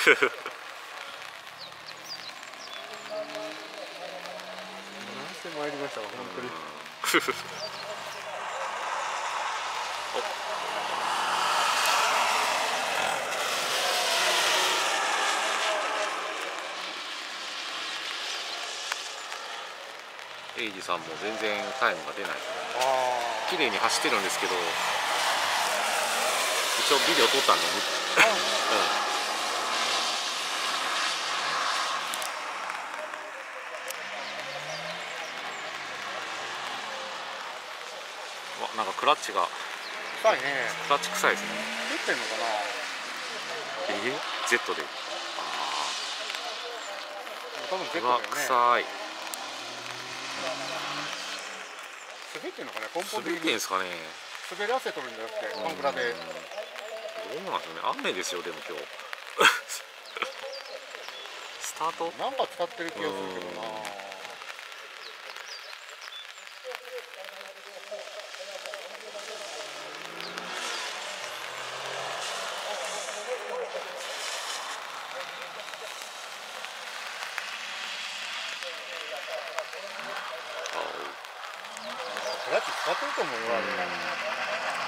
してまいりましたわ、本当に。 エイジさんも全然タイムが出ないですね。綺麗に走ってるんですけど、一応ビデオ撮ったんで、なんかクラッチが臭いね。 クラッチ臭いですね。 出てんのかな。 Z で。 多分 Z だうわ、 よね。 臭い。 滑ってんのかね。根本滑ってん的にですかね。 滑らせとるんじゃなくて、コンクラで。 どうなんですよね。雨ですよ、でも今日。スタートなんか使ってる気がするけどな。クラッチ使ってると思うよ。